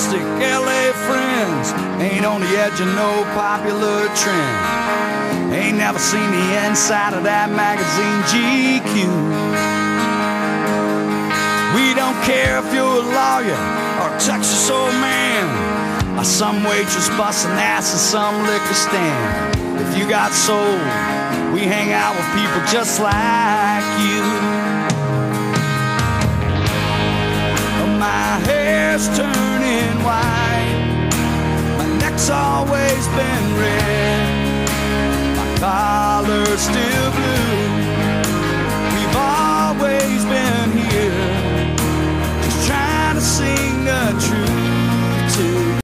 plastic LA friends, ain't on the edge of no popular trend. Ain't never seen the inside of that magazine GQ. We don't care if you're a lawyer or a Texas old man, or some waitress busting ass at some liquor stand. If you got soul, we hang out with people just like you. My hair's turning white, my neck's always been red, my collar's still